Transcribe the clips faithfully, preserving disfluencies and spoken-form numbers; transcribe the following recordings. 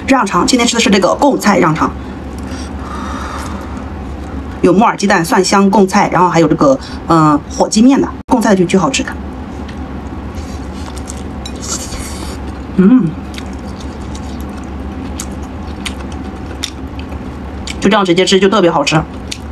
让肠，今天吃的是这个贡菜让肠，有木耳鸡蛋、蒜香贡菜，然后还有这个嗯、呃、火鸡面的贡菜的就巨好吃的。嗯，就这样直接吃就特别好吃。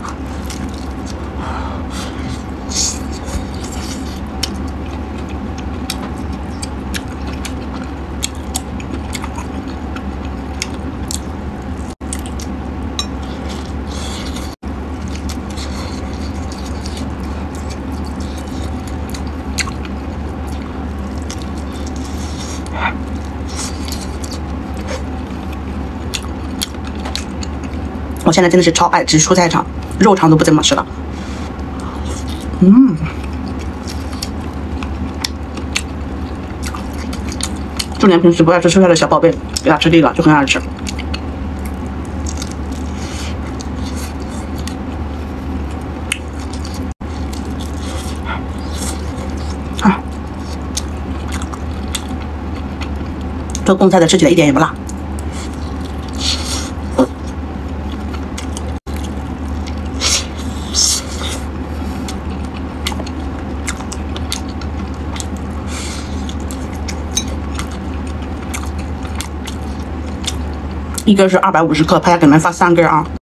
我现在真的是超爱吃蔬菜肠，肉肠都不怎么吃了。嗯，就连平时不爱吃蔬菜的小宝贝，给他吃这个就很爱吃。啊，这贡菜的吃起来一点也不辣。一根是二百五十克，拍下给你们发三根啊。